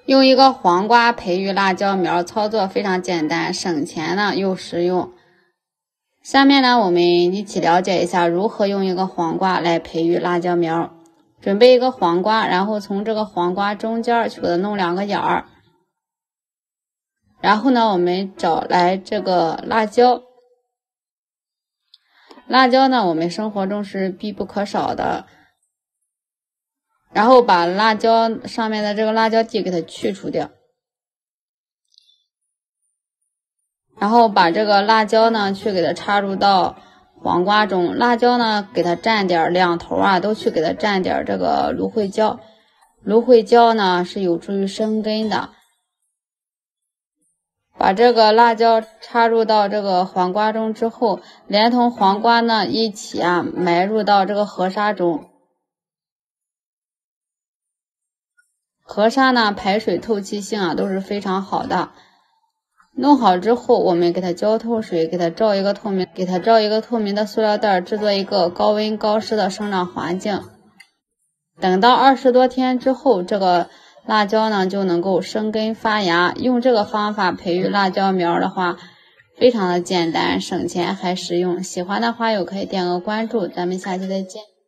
用一个黄瓜培育辣椒苗，操作非常简单，省钱呢又实用。下面呢，我们一起了解一下如何用一个黄瓜来培育辣椒苗。准备一个黄瓜，然后从这个黄瓜中间去给它弄2个眼儿。然后呢，我们找来这个辣椒。辣椒呢，我们生活中是必不可少的。然后把辣椒上面的这个辣椒蒂给它去除掉。然后把这个辣椒呢，去给它插入到黄瓜中。辣椒呢，给它蘸点2头啊，都去给它蘸点这个芦荟胶。芦荟胶呢，是有助于生根的。把这个辣椒插入到这个黄瓜中之后，连同黄瓜呢一起啊埋入到这个河沙中。河沙呢，排水透气性啊都是非常好的。弄好之后，我们给它浇透水，给它罩一个透明的塑料袋，制作一个高温高湿的生长环境。等到20多天之后，这个辣椒呢就能够生根发芽。用这个方法培育辣椒苗的话，非常的简单，省钱还实用。喜欢的话友可以点个关注，咱们下期再见。